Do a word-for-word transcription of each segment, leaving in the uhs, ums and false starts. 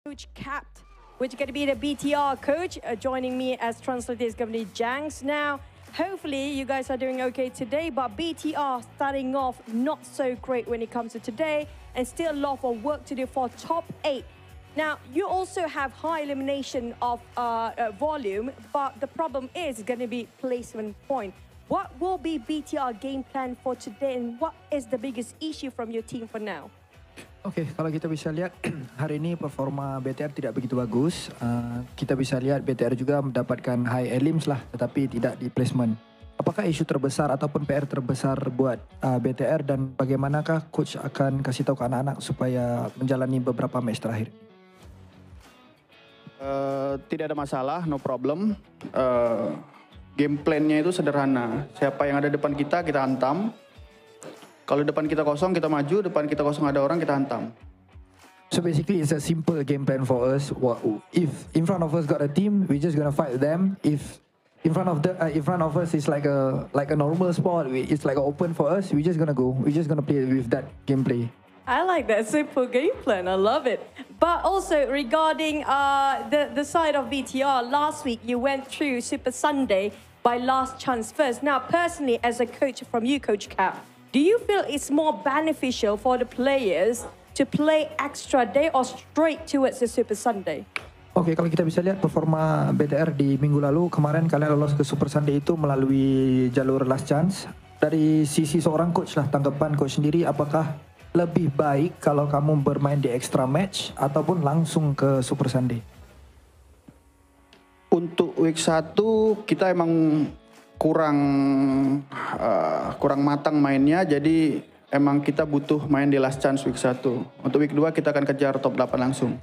Coach Capped, which is going to be the B T R coach. Uh, joining me as translator is going to be Jangs. Now, hopefully you guys are doing okay today, but B T R starting off not so great when it comes to today, and still a lot of work to do for top eight. Now, you also have high elimination of uh, uh, volume, but the problem is going to be placement point. What will be B T R game plan for today, and what is the biggest issue from your team for now? Oke, okay, kalau kita bisa lihat hari ini performa B T R tidak begitu bagus. Uh, kita bisa lihat B T R juga mendapatkan high elims lah, tetapi tidak di placement. Apakah isu terbesar ataupun P R terbesar buat uh, B T R, dan bagaimanakah coach akan kasih tahu ke anak-anak supaya menjalani beberapa match terakhir? Uh, tidak ada masalah, no problem. Uh, game plan-nya itu sederhana. Siapa yang ada depan kita, kita hantam. Kalau depan kita kosong, kita maju. Depan kita kosong ada orang, kita hantam. So basically, it's a simple game plan for us. If in front of us got a team, we just gonna fight them. If in front of the uh, in front of us is like a like a normal spot, it's like open for us. We just gonna go. We just gonna play with that gameplay. I like that simple game plan. I love it. But also regarding uh, the the side of B T R, last week you went through Super Sunday by last chance first. Now, personally, as a coach from you, Coach Cap, do you feel it's more beneficial for the players to play extra day or straight towards the Super Sunday? Oke, okay, kalau kita bisa lihat performa B T R di minggu lalu, kemarin kalian lolos ke Super Sunday itu melalui jalur last chance. Dari sisi seorang coach lah, tanggapan coach sendiri, apakah lebih baik kalau kamu bermain di extra match ataupun langsung ke Super Sunday? Untuk week satu kita emang kurang uh, kurang matang mainnya, jadi emang kita butuh main di last chance week satu. Untuk week dua kita akan kejar top delapan langsung.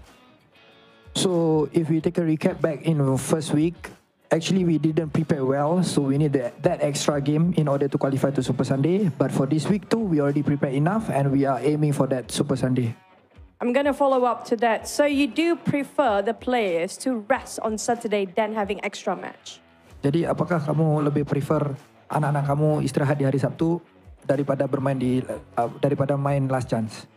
So if we take a recap back in the first week, actually we didn't prepare well, so we need that, that extra game in order to qualify to Super Sunday. But for this week too, we already prepared enough and we are aiming for that Super Sunday. I'm going to follow up to that. So you do prefer the players to rest on Saturday than having extra match? Jadi apakah kamu lebih prefer anak-anak kamu istirahat di hari Sabtu daripada bermain di uh, daripada main last chance?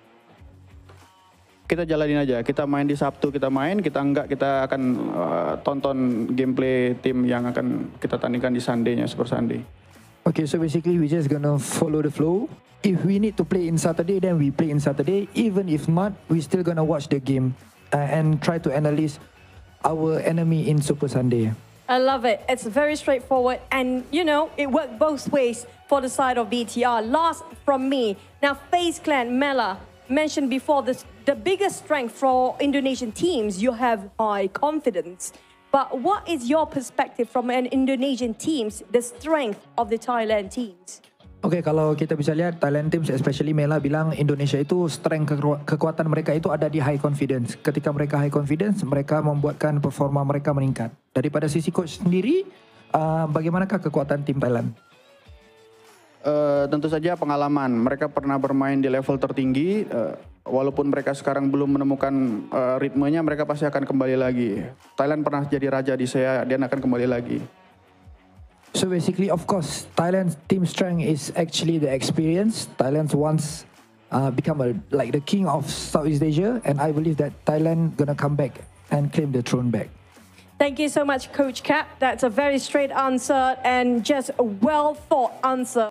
Kita jalanin aja, kita main di Sabtu, kita main, kita enggak, kita akan uh, tonton gameplay tim yang akan kita tandingkan di Sunday-nya, Super Sunday. Okay, so basically we just gonna follow the flow. If we need to play in Saturday, then we play in Saturday. Even if not, we still gonna watch the game uh, and try to analyze our enemy in Super Sunday. I love it. It's very straightforward, and you know, it worked both ways for the side of B T R. Last from me. Now, FaZe Clan, Mela, mentioned before, this, the biggest strength for Indonesian teams, you have high confidence. But what is your perspective from an Indonesian teams, the strength of the Thailand teams? Oke, okay, kalau kita bisa lihat Thailand teams, especially Mela bilang Indonesia itu strength ke kekuatan mereka itu ada di high confidence. Ketika mereka high confidence, mereka membuatkan performa mereka meningkat. Daripada sisi coach sendiri, uh, bagaimanakah kekuatan tim Thailand? Uh, tentu saja pengalaman. Mereka pernah bermain di level tertinggi. Uh, walaupun mereka sekarang belum menemukan uh, ritmenya, mereka pasti akan kembali lagi. Thailand pernah jadi raja di S E A, dia akan kembali lagi. So basically, of course, Thailand's team strength is actually the experience. Thailand once uh, become a, like the king of Southeast Asia, and I believe that Thailand gonna come back and claim the throne back. Thank you so much, Coach Cap. That's a very straight answer and just a well thought answer.